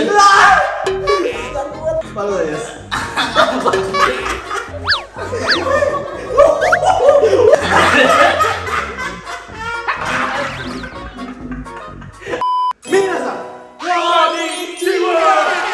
Malu ya. Minasan, konnichiwa.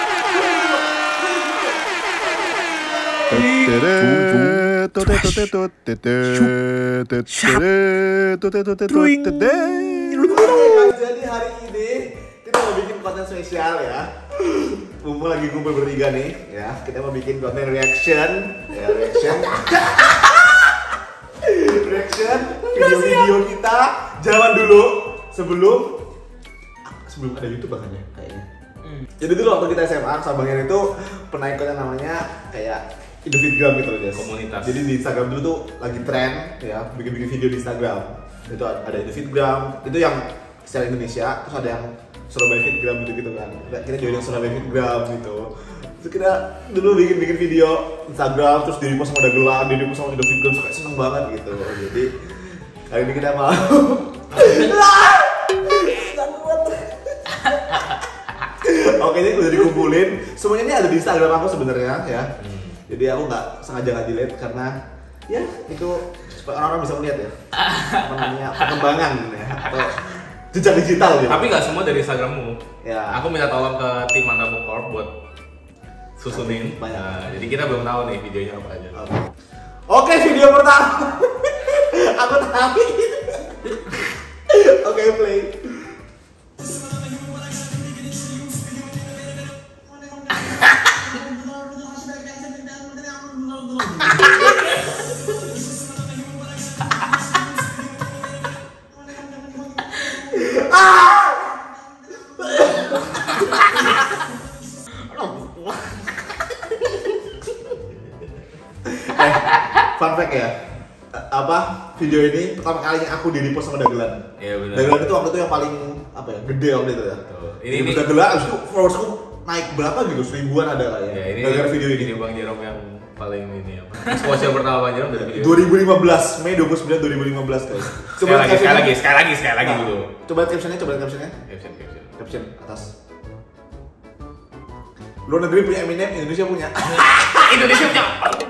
Jadi hari ini kita mau bikin konten spesial ya. Mumpung lagi kumpul bertiga nih ya, kita mau bikin konten reaction video-video kita zaman dulu sebelum ada YouTube bahkan ya kayaknya. Jadi dulu waktu kita SMA sama Bang Yan itu pernah ikut yang namanya kayak Indofitgram gitu loh, guys. Komunitas. Jadi di Instagram dulu tuh lagi tren ya, bikin video di Instagram. Itu ada Indofitgram, itu yang secara Indonesia, terus ada yang Surabaya Fitgram gitu kan. Kita join yang Surabaya Fitgram gitu. Terus kita dulu bikin video Instagram, terus di repost sama Dagelan, di repost sama Indofitgram, kayak seneng banget gitu. Jadi hari ini kita mau Oke, ini udah dikumpulin. Semuanya ini ada di Instagram aku sebenarnya ya. Jadi aku nggak sengaja nggak delete karena ya itu supaya orang-orang bisa melihat ya apa namanya perkembangan ya atau jejak digital gitu. Tapi nggak semua dari Instagrammu. Ya. Aku minta tolong ke tim Mandamu Corp buat susunin. Banyak. Nah, jadi kita belum tahu nih videonya apa aja. Oke, video pertama. Aku tahu. Oke, play. Fun fact ya, video ini pertama kalinya aku di repost sama Dagelan. Iya benar. Dagelan itu waktu itu yang paling gede waktu itu ya. Ini Dagelan, abis itu followers aku naik berapa gitu, 1000-an ada lah ya. Ini gara-gara video ini. Bang Jerome yang paling ini apa? Exposure pertama Bang Jerome dari video. 2015, Mei 29 2015 guys. Sekali lagi dulu. Coba captionnya. Caption atas. Luar negeri punya Eminem, Indonesia punya. Indonesia punya.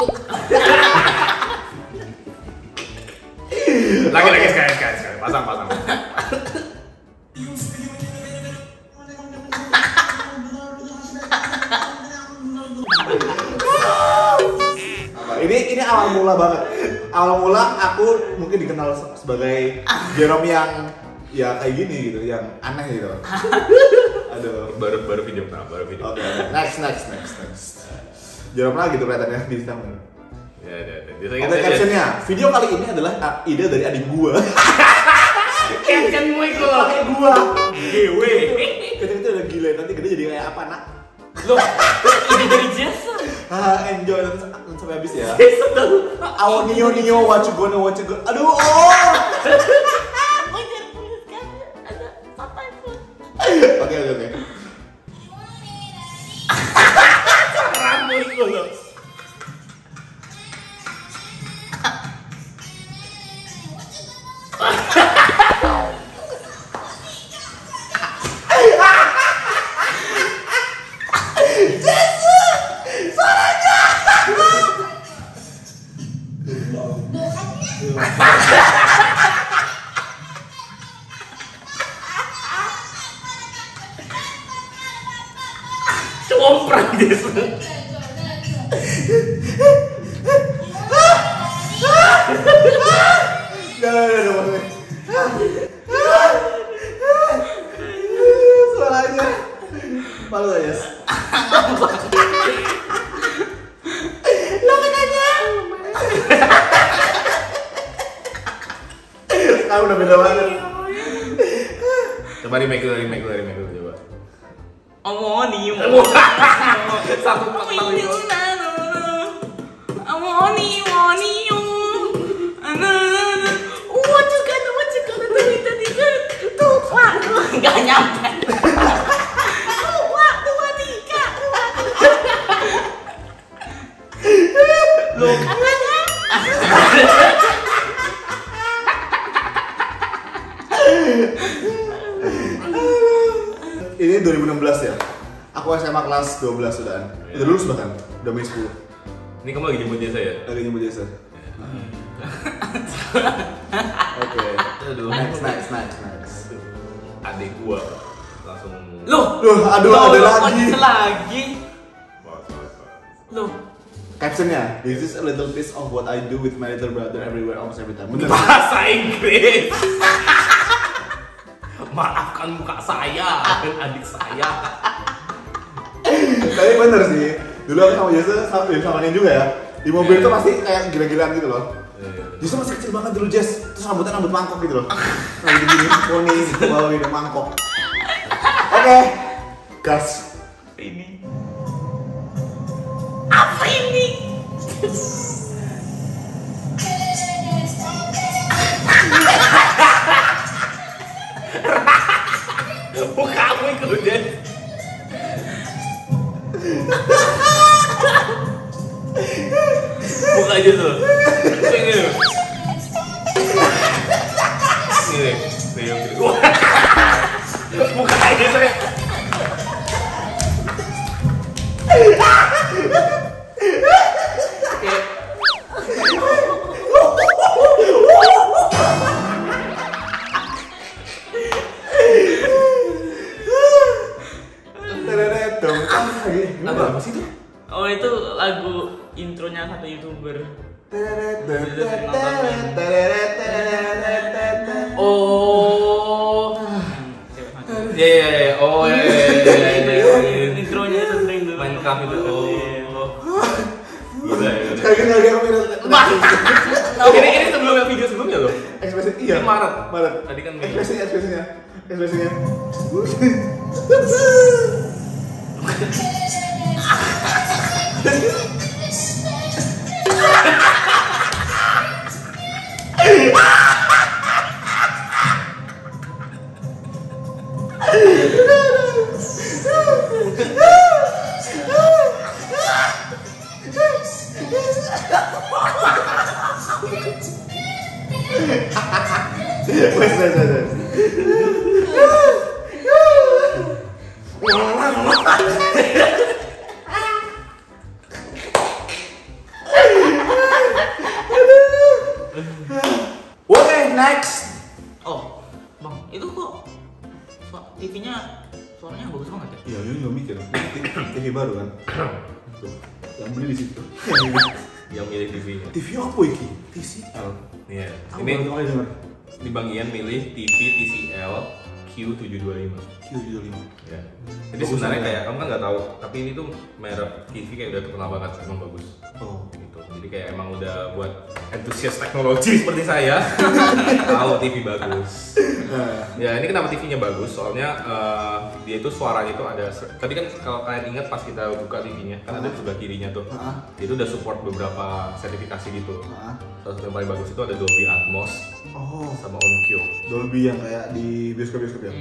Lagi sekali. Pasang. Ini awal mula banget. Awal mula aku mungkin dikenal sebagai Jerome yang ya kayak gini gitu, yang aneh gitu. Aduh, baru video pertama, Oke. Next. Jerome lagi tuh kelihatannya di Instagram. Ya. Oke, captionnya, video kali ini adalah ide dari adik gua. Captionmu itu loh. Pakai gua. GW. Kecil itu udah gila, nanti gede jadi kayak apa nak? Loh, ide dari Jason. Enjoy nonton sampai habis ya. Jason dah lupa. Awo Nio, what you gonna. Aduh, Oke. Caramu itu loh. Comprang Jason. Suaranya malu ya. Kamu udah beda banget. Coba remake dulu coba. 어머니 Satu tahu itu. 어머니 원이요 what you gonna do tuh pak nggak nyampe dua tiga lo kangen Ini 2016 ya. Aku Aku SMA kelas 12 sudah. Udah lulus bahkan, udah Mei 10. Ini kamu lagi jemput jasa ya? Lagi nyebut jasa. Oke. Aduh. Next. Adik gua langsung. Loh, Aduh, ada lagi. lagi. Loh, Captionnya, this is a little piece of what I do with my little brother everywhere, almost every time. Bener. Bahasa Inggris. Maafkan muka saya dan adik saya. Tapi bener sih. Dulu aku sama Jasa sama Nen juga ya. Di mobil tuh pasti kayak gila-gilaan gitu loh. Justru masih kecil banget dulu Jess. Terus rambutnya rambut mangkok gitu loh. Nah gini, poni gitu bawa gini mangkok. Oke, gas. Ini. apa ini? Mukamu itu deh. Buka aja tuh. Ini. Ini. Buka aja saya. Apa sih itu? Oh itu lagu intronya satu YouTuber. Oh. Oh Intronya itu sering dulu. main kam itu. Oh. Gila ya. Kayak aku minat. Ini sebelumnya video sebelumnya loh. Ekspresi iya. Ini Maret. Tadi kan Mei. ekspresinya. Wes. Oke, next. Oh, bang, itu kok TV-nya suaranya bagus banget ya? Iya, Yun nggak mikir. TV baru kan. Tuh, yang beli di situ. Yang milih TV-nya. TV apa iki? TCL. Iya. Aku Ini baru kali dengar. di bagian milih TV TCL Q725. Q75. Ya. Jadi Bagus sebenarnya banget. kayak kamu kan nggak tahu, tapi ini tuh merek TV kayak udah terkenal banget, emang bagus. Oh. Gitu. Jadi kayak emang udah buat entusias teknologi seperti saya tahu TV bagus. Ya ini kenapa TV-nya bagus? Soalnya dia itu suaranya itu ada. Tadi kan kalau kalian ingat pas kita buka TV-nya kan ada di sebelah kirinya tuh. Dia itu udah support beberapa sertifikasi gitu. Salah satu yang paling bagus itu ada Dolby Atmos Oh, sama Onkyo. Dolby yang kayak di bioskop ya.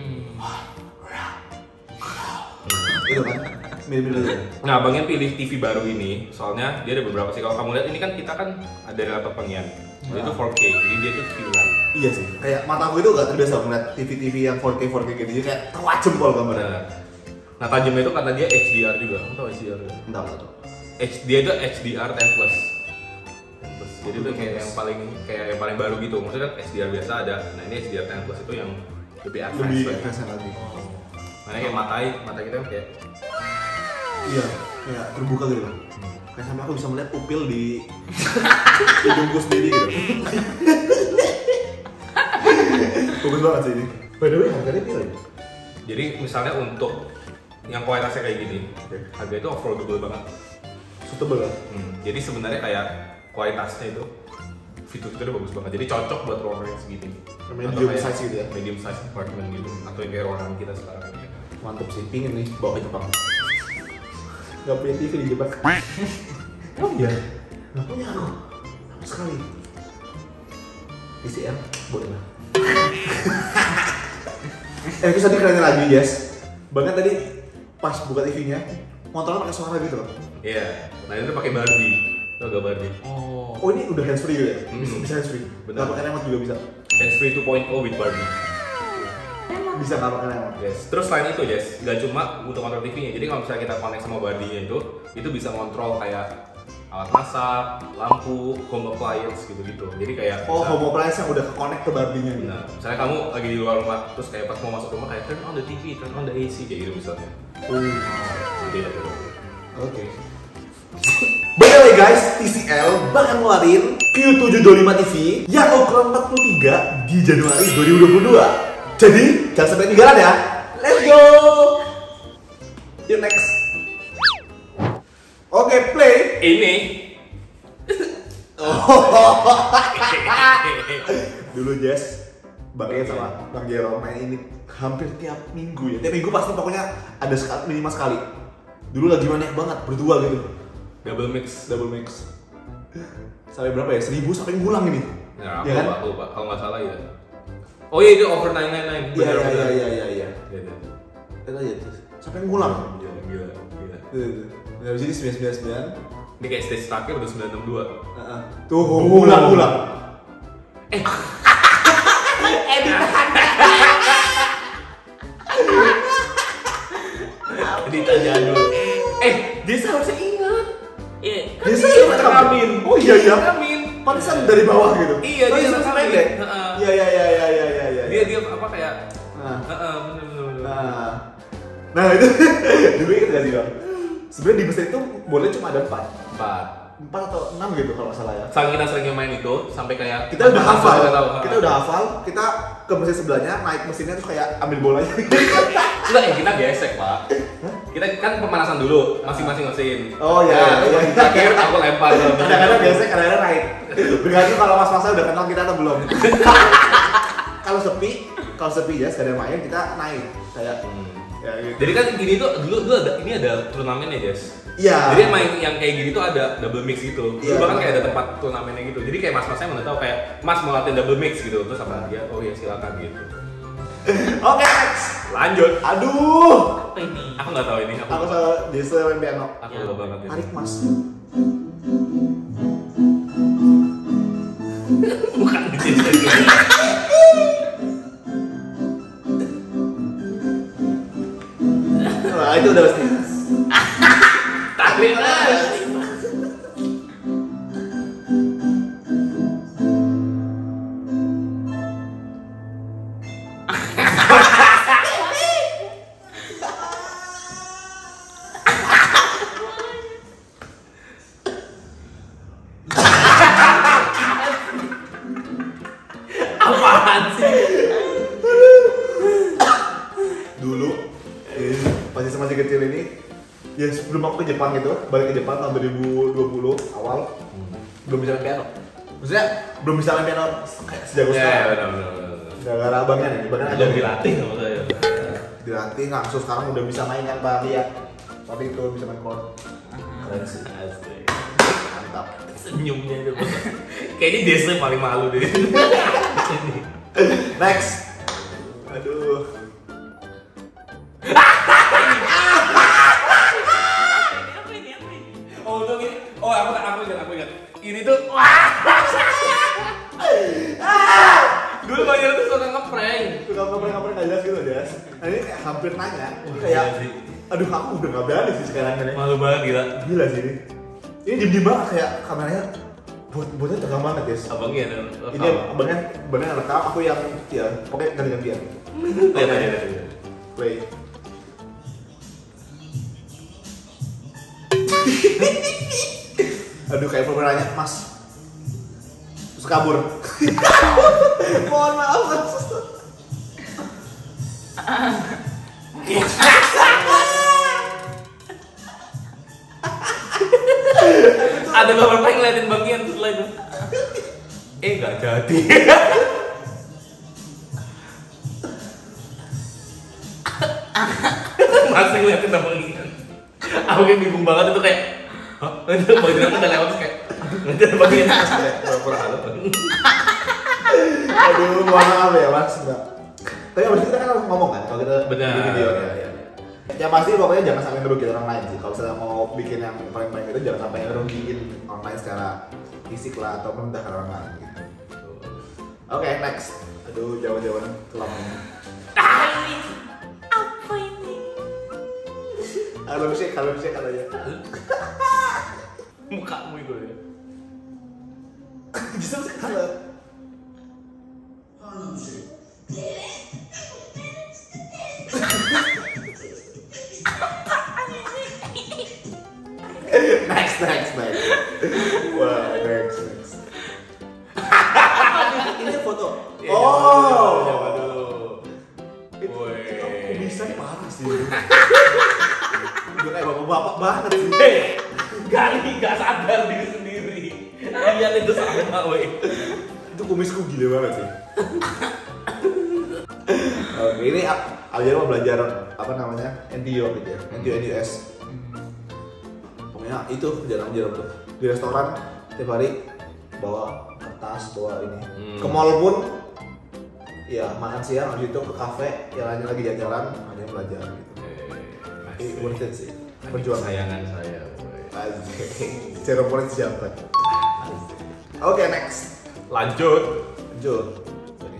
Itu kan mirip-mirip ya. Nah, Bangnya pilih TV baru ini, soalnya dia ada beberapa sih. Kalau kamu lihat ini kan kita kan ada laptop Bangyan, itu 4K, jadi dia tuh TV live. Iya sih, kayak mataku itu gak terbiasa ngeliat TV-TV yang 4K gitu, jadi kayak terwajib pol gambarnya. Nah, tajamnya itu karena dia HDR juga. Kamu tahu HDR kan? Entah lah tuh. Dia itu HDR 10 plus. Jadi itu kayak yang paling baru gitu. Maksudnya kan HDR biasa ada. Nah, ini HDR 10 plus itu yang lebih advance. Lebih lagi. advance lagi. Makanya kayak mata kita kan kayak Iya, kayak terbuka gitu loh. Kayak sampai aku bisa melihat pupil di hidungku sendiri gitu. Bagus banget sih ini. By the way, harganya berapa ya? jadi misalnya untuk yang kualitasnya kayak gini, harga itu affordable banget. Suitable kan? Jadi sebenarnya kayak kualitasnya itu fitur-fiturnya bagus banget. Jadi cocok buat ruangan yang segini. Medium size gitu ya? Medium size apartment gitu. Atau yang kayak ruangan kita sekarang ini. Mantep sih, pingin nih bawa ke Jepang. Gak punya TV di Jepang. Oh iya? Gak punya aku. Sama sekali. TCL, boleh lah. Terus tadi kerennya lagi, Yes. Bahkan tadi pas buka TV-nya, motornya pakai suara gitu loh. Iya. Nah itu pakai Barbie. Tau gak Barbie? Oh ini udah hands free gitu ya? Bisa hands free. Benar. Gak pakai remote juga bisa. Hands free 2.0 with Barbie. Remote Bisa nggak pakai remote. Yes. Terus selain itu, Jess, nggak cuma untuk kontrol TV-nya. Jadi kalau misalnya kita connect sama body-nya itu bisa kontrol kayak alat masak, lampu, home appliance gitu-gitu. Jadi kayak Home appliance yang udah connect ke barbie-nya gitu. nah, misalnya kamu lagi di luar rumah, terus kayak pas mau masuk rumah kayak turn on the TV, turn on the AC kayak gitu misalnya. Jadi gitu. Oke. By the way guys, TCL bakal ngeluarin Q725 TV yang ukuran 43 di Januari 2022. Jadi jangan sampai ketinggalan ya. Let's go. Yuk next. Oke, play. Ini Dulu Jess, Bang Ian sama Bang Jero main ini hampir tiap minggu ya. Tiap minggu pasti pokoknya ada minimal sekali. Dulu lagi banyak banget berdua gitu. double mix. Sampai berapa ya? 1000 sampai ngulang ini. Nah, Ya kan? aku lupa, kalau nggak salah ya. Oh iya itu over 999. Iya. Gitu. Itu aja tuh. Sampai ngulang. Gila. Dari sini 999. Ini kayak stage terakhir udah 962. Tuh, ngulang. Ditanya dulu. Dia seharusnya ingat. Iya. Dia sih rekamin. Oh iya. Rekamin. Pantesan dari bawah gitu. Iya, dia Pantesan rekamin. pendek. Heeh. Iya. Dia apa kayak Nah. bener. Nah itu dulu inget gak sih Bang? Sebenarnya di mesin itu boleh cuma ada 4 atau 6 gitu kalau nggak salah ya. Saking kita seringnya main itu sampai kayak Kita udah hafal, tahu. kita ke mesin sebelahnya, naik mesinnya terus kayak ambil bolanya. Enggak, kita gesek, Pak. Kita kan pemanasan dulu, masing-masing mesin. Oh iya. Terakhir aku lempar. Kadang-kadang gesek, kadang-kadang naik. Bergantung kalau mas-masnya udah kenal kita atau belum. Kalau sepi ya, sekadar main kita naik kayak ya gitu. Jadi kan gini tuh dulu ada turnamennya, Jess. Iya. Jadi main yang kayak gini tuh ada double mix gitu. Iya. Bahkan kayak ada tempat turnamennya gitu. Jadi kayak mas-masnya mau tahu kayak Mas mau latihan double mix gitu. Terus sama dia, oh ya silakan gitu. Oke, next. Lanjut. Aduh. Apa ini? Aku nggak tahu ini. Aku sama Jesse main piano. Aku lupa banget ini. Tarik Mas. Bukan di Wah, itu udah pasti. Tarik lah. Apaan sih? Dulu masih masih kecil ini ya sebelum aku ke Jepang gitu, balik ke Jepang tahun 2020 awal belum bisa main piano. Maksudnya belum bisa main piano kayak sejago Ya, sekarang. benar. Gara-gara abangnya nih, abangnya Ada dilatih sama saya. dilatih langsung sekarang udah bisa main kan Bang lihat. Tapi itu bisa main chord. Keren sih. Asik. Mantap. Senyumnya itu. Kayaknya Desa paling malu deh. Next. Aduh. Apa ini? Oh, tuh gini. Oh, aku ingat. Ini tuh dulu banyak tuh suka ngeprank. Suka ngapre-ngapre nggak jelas gitu Des. Nah ini kayak hampir nanya. Kayak Iya sih. aduh aku udah nggak berani sih sekarang ini. Malu banget gila. Gila sih ini. Ini diem-diem banget kayak kameranya buatnya tegang banget Des. Abangnya ada. Ini abangnya rekam, aku yang ya pokoknya ganti-gantian. Iya. Play. Aduh kayak pernah nanya Mas. Terus kabur. Mohon maaf Mas. Ada beberapa yang ngeliatin bagian setelah itu. Nggak jadi. Masih ngeliatin bagian. Aku kayak bingung banget itu kayak, hah? Itu bagian udah lewat terus kayak, nanti ada bagian terus kayak pura-pura halus. Aduh, mohon maaf ya Mas. Enggak. Tapi abis itu kita kan harus ngomong kan kalau kita Benar. bikin video ya. Yang pasti pokoknya jangan sampai ngerugiin orang lain sih. Kalau misalnya mau bikin yang paling itu jangan sampai ngerugiin orang lain secara fisik lah atau merendahkan orang lain gitu. Oke, next. Aduh, jawaban-jawaban kelamanya. ini? Apa ini? Kalau sih katanya. Mukamu itu ya. Bisa kalau next. Wah, next. Ini foto. Ya, Oh, Jawa dulu. itu Woi. aku bisa parah sih. Udah kayak bapak-bapak banget sih. Gak sadar diri sendiri. Lihat itu sama, woi. Itu kumisku gila banget sih. Oke, ini Aljar mau belajar apa namanya? NTO gitu ya. NTO. Pokoknya itu kerjaan Aljar tuh. Di restoran tiap hari bawa kertas, bawa ini. Ke mall pun ya makan siang, habis itu ke kafe, yang lainnya lagi jalan-jalan, hanya belajar gitu. Worth it sih. Perjuangan Sayangan saya, woi. Asik. Ceremonis siapa? Oke, next. Lanjut. Ini.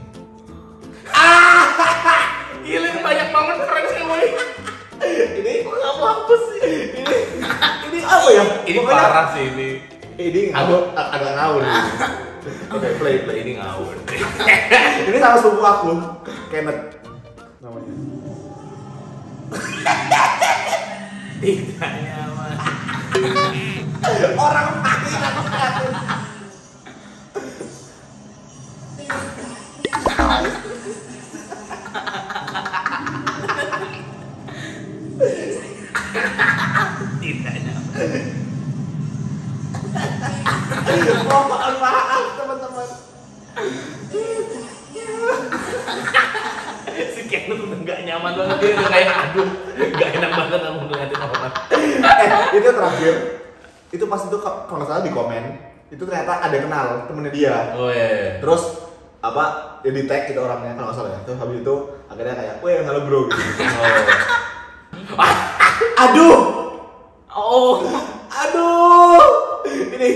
Gila, banyak banget keren sih, woi. Ini kamu hapus sih. Ini apa ya? Ini Pokoknya- parah sih ini. Ini agak ngawur. Oke, play. Ini ngawur. Ini sama sepupu aku, Kenneth namanya. Tidak nyaman. Orang mati aku. Tidak nyaman. Mohon maaf teman-teman. Si Ken udah gak nyaman banget, dia udah kayak aduh, gak enak banget aku ngeliatin orang. Itu terakhir. Itu pas itu kalau nggak salah di komen, itu ternyata ada yang kenal temennya dia. Oh iya. Terus apa? Ya di tag itu orangnya kalau nggak salah ya. Terus habis itu akhirnya kayak, "Weh, halo bro." Gitu. Oh. Aduh. Oh. Aduh. Ini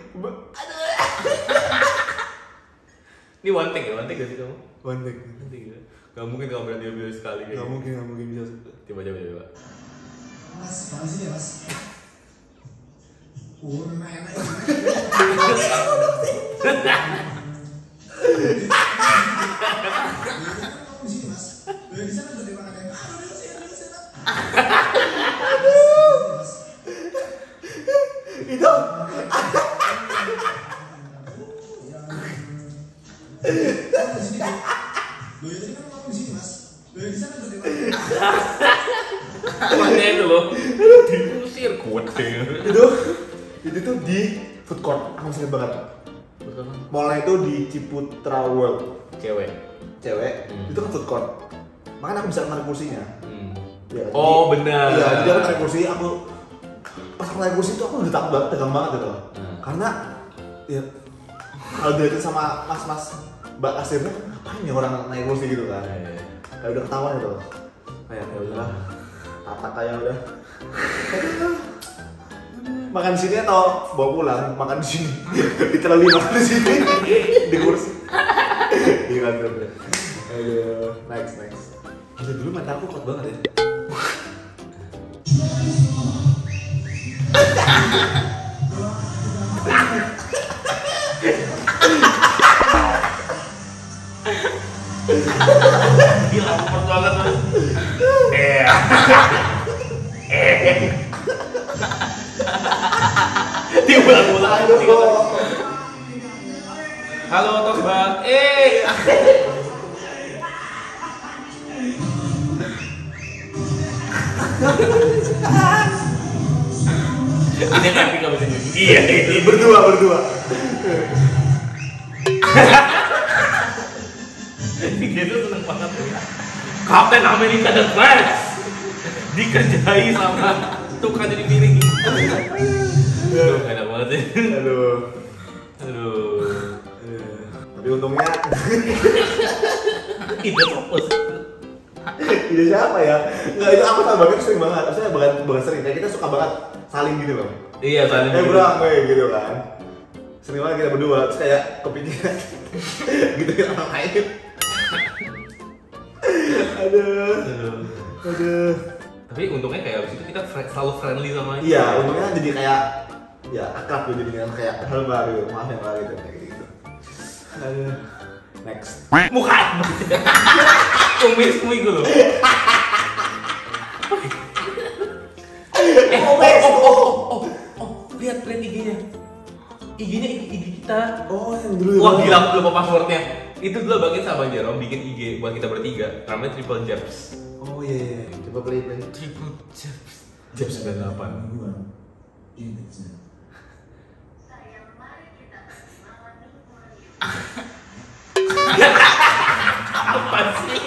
Ini one take gak sih kamu? one take. One take ya? Gak mungkin kamu berani ambil sekali kayak Nggak gitu. mungkin bisa. Coba. Mas, mana sini mas? Enak. Di sini mas. Di sana udah dimakan ya. Itu Di sini. Tadi kan ngomong di sini mas. Di sana udah dimakan. Makanya itu loh. Diusir kuat deh. itu tuh di food court. Aku masih ingat banget. Mallnya itu di Ciputra World. Cewek. Itu kan food court. Makanya aku bisa narik kursinya. Ya, Oh, jadi- benar. Iya, jadi aku naik kursi, pas aku naik kursi itu aku udah takut banget, tegang banget gitu. Karena ya kalau dilihatin sama mas-mas mbak kasirnya, ngapain ya orang naik kursi gitu kan? Kayak udah ketahuan gitu. Kayak ya udahlah, tatak kayak udah. Makan di sini atau bawa pulang? Makan di sini. Literally makan di sini di kursi. Di kantornya. Aduh, next. Gila, dulu mata aku kuat banget ya. Gila, kuat banget tuh. Diulang-ulang. Halo, tos bang. Ini tapi gak bisa nyanyi. Iya, ini Berdua. dia tuh seneng banget. Kapten Amerika The Flash dikerjai sama tukang jadi piring. Aduh, gak enak banget sih. Aduh. Aduh. Tapi untungnya Ide fokus. ide siapa ya? Enggak, itu aku sama Bagas sering banget. Maksudnya bukan sering, kayak kita suka banget saling gitu loh. Iya, saling gitu. Bro, gitu kan. Sering banget kita berdua, terus kayak kepikiran gitu orang lain. Aduh. Tapi untungnya kayak abis itu kita selalu friendly sama dia. Iya, untungnya jadi kayak ya akrab gitu jadinya kayak hal baru, maaf ya Pak gitu kayak gitu. Aduh. Next. Muka. Kumis gue loh. Lihat IG-nya. IG-nya IG kita. Oh, yang dulu. Wah gila, aku lupa passwordnya. Itu dulu bagian sama Jerome bikin IG buat kita bertiga. Namanya Triple Jabs. Oh iya, coba play. Triple Jabs. Jabs 98. Apa sih?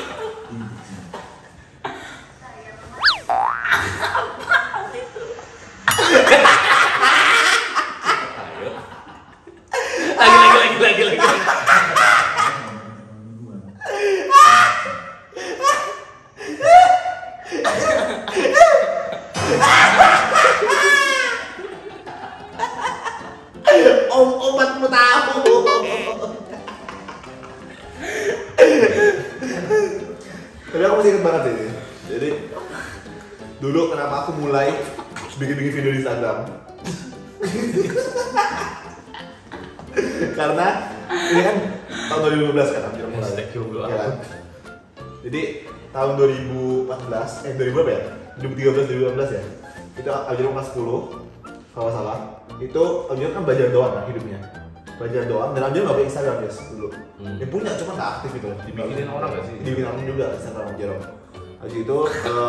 Lagi. Obatmu tahu. Tapi aku masih ingat banget ini. Jadi dulu kenapa aku mulai bikin video di Instagram? Karena ini kan tahun 2015 kan hampir mulai. Ya kan? Jadi tahun 2014, 2000 berapa ya? 2013 ya. Itu Aljerom kelas 10 kalau salah. Itu Aljerom kan belajar doang kan hidupnya. Belajar doang dan Aljerom nggak punya Instagram guys dulu. Dia punya cuma nggak aktif gitu. Dibikinin orang nggak sih? Dibikinin orang juga Instagram Aljerom. Habis itu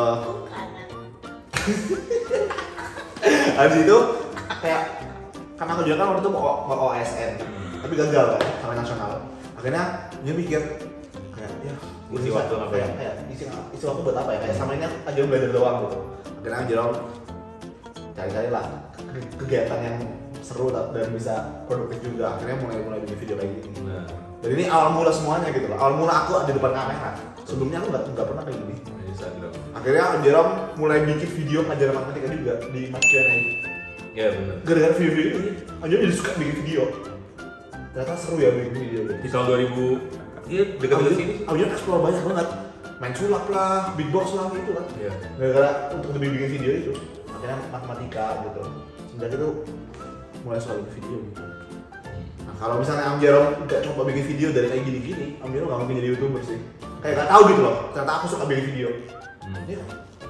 habis itu kayak karena aku juga kan waktu itu mau OSN tapi gagal kan sama nasional. Akhirnya dia mikir kayak ya isi waktu apa ya? Kayak isi waktu buat apa ya? Kayak sama ini aja belajar doang gitu. Akhirnya Jerome cari-cari lah kegiatan yang seru dan bisa produktif juga. Akhirnya mulai bikin video kayak gini. Nah. Dan ini awal mula semuanya gitu loh. Awal mula aku di depan kamera. Sebelumnya aku nggak pernah kayak gini. Instagram. Akhirnya Jerome mulai bikin video pelajaran matematika juga di Q&A. Ya benar. Gara-gara video ini, Jerome jadi suka bikin video. Ternyata seru ya bikin video. Di tahun 2000, iya dekat-dekat sini. Jerome explore banyak banget. Main sulap lah, beatbox lah gitu kan. Iya. Gara-gara untuk lebih bikin video itu, akhirnya matematika gitu. Sejak itu mulai suka bikin video gitu. Nah kalau misalnya Jerome nggak coba bikin video dari kayak gini-gini, Jerome nggak mungkin jadi YouTuber sih. Kayak nggak tahu gitu loh. Ternyata aku suka bikin video. Ya,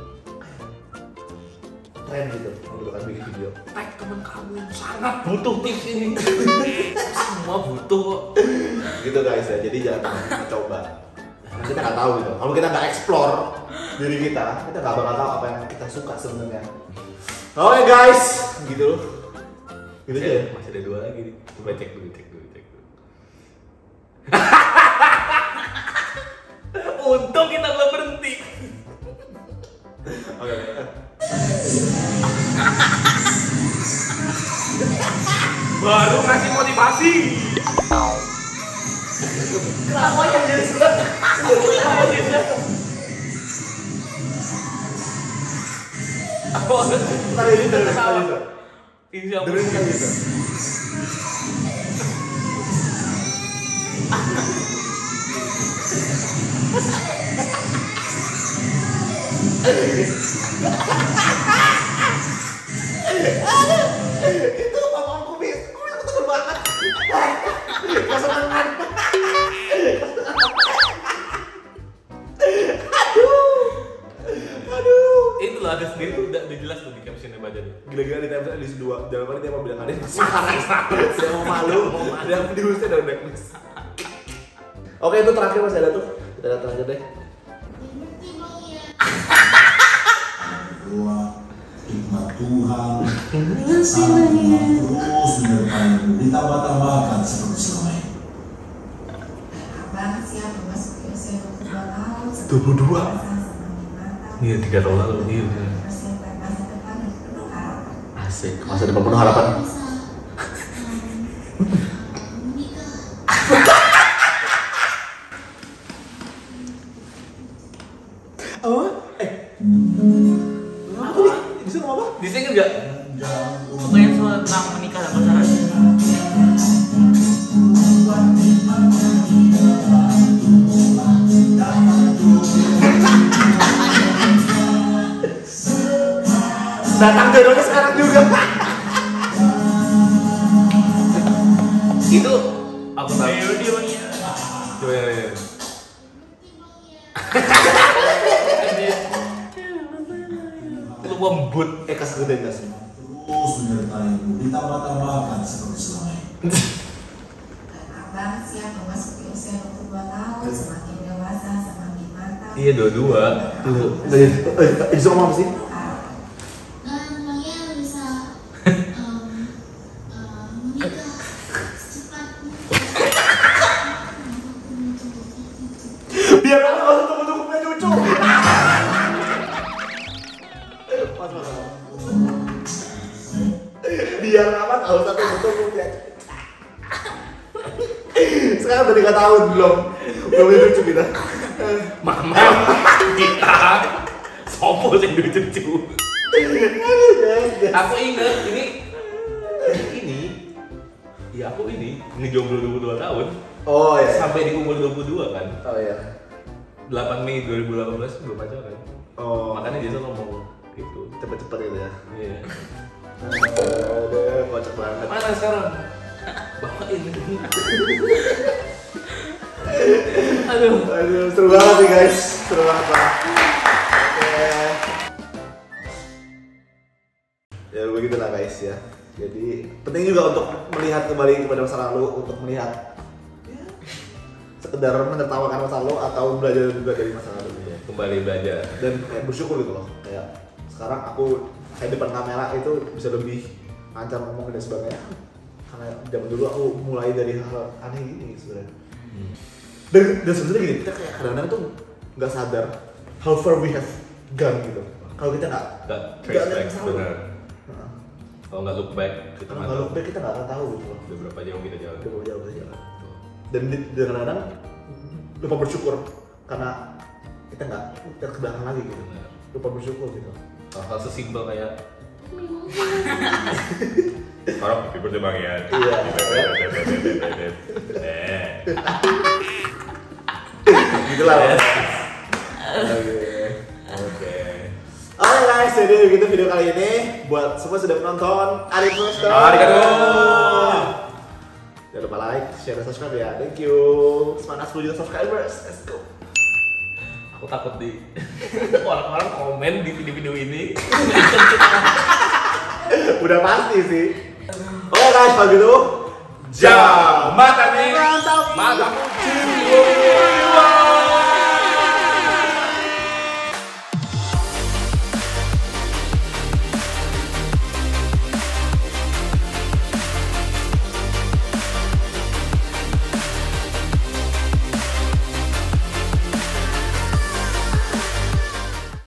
tren gitu untuk kan bikin video. Tag teman kamu yang sangat butuh tips ini. Semua butuh kok. Gitu guys ya. Jadi jangan pernah coba. Karena kita nggak tahu gitu. Kalau kita nggak explore diri kita nggak bakal tahu apa yang kita suka sebenarnya. Oke guys, gitu. Gitu aja ya. Masih ada 2 lagi nih. Coba cek dulu. Untung kita belum berhenti. Oke. Baru ngasih motivasi. Kenapa yang jadi surat? Tadi ini dari mana? Ini siapa? Dari kan gitu. Itu apa kumis betul banget. Kesenangan. Aduh. Itu lah ada sendiri tuh udah jelas tuh di captionnya baca nih. Gila-gila di template edisi 2. Jangan kali dia mau bilang ada yang masih dia mau malu. Dia di hostnya udah next. Oke itu terakhir masih ada tuh. Kita lihat terakhir deh. Doa, hikmat Tuhan, sangat terus menyertai ditambah-tambahkan seperti selama ini. Banget sih aku masuk ke usia 22 tahun. 22? Iya 3 tahun lalu iya. Persiapan masa depan yang penuh harapan. Asik, masa depan penuh harapan. Apa nih? Bisa ngomong apa? Di sini enggak? Pokoknya soal tentang menikah dan pacaran. Dapat Datang jodohnya sekarang juga. Itu aku tahu. Ayo dia bang ya. Coba ya. Lu lembut. Kasih gede kasih. Terus menyertaimu, ditambah-tambahkan seperti selama ini. Abang siap memasuki usia 22 tahun, semakin dewasa, semakin matang. Iya, 22. Itu ngomong apa sih? Bangnya bisa menikah secepatnya. Biar aku langsung tunggu punya cucu. Mas. Biar amat harus satu tunggu punya cucu. Sekarang udah 3 tahun belum punya cucu kita. Mama kita sopo sing duwe cucu. Aku inget ini ya aku ini ngejomblo 22 tahun Oh ya. sampai di umur 22 kan. Oh ya. 8 Mei 2018 belum pacaran. Oh. Makanya dia tuh ngomong gitu. Cepet-cepet gitu ya. Iya. Aduh, kocak banget. Mana sekarang? Bawain. Aduh, seru banget nih guys. Seru banget lah. Oke. Ya begitulah guys ya. Jadi penting juga untuk melihat kembali kepada masa lalu, untuk melihat ya, sekedar menertawakan masa lalu atau belajar juga dari masa lalu gitu. Kembali belajar. Dan kayak bersyukur gitu loh. Kayak sekarang aku kayak depan kamera itu bisa lebih lancar ngomong dan sebagainya. Karena zaman dulu aku mulai dari hal aneh gini sebenarnya. Dan sebenarnya gini, kita kayak kadang-kadang tuh nggak sadar how far we have gone gitu. Kalau kita nggak Trace back, lihat masa lalu. benar. Kalau nggak look back, kita Kalau nggak nggak tahu look back kita nggak akan tahu gitu loh. udah berapa jauh kita jalan. Udah jauh kita jalan. Dan kadang-kadang lupa bersyukur karena kita nggak lihat ke belakang lagi gitu. Benar. Lupa bersyukur gitu. Hal-hal sesimpel kayak orang happy birthday bang ya. Iya. Gitulah. Oke. Oke guys, jadi begitu video kali ini. Buat semua sudah menonton, arigatou. Arigatou. Jangan lupa like, share, dan subscribe ya. Thank you. Semangat 10 juta subscribers. Let's go. Aku takut di orang-orang komen di video-video ini. Udah pasti sih. Oke guys, kalau gitu Jam mata nih. mantap. Mantap. Jiwa.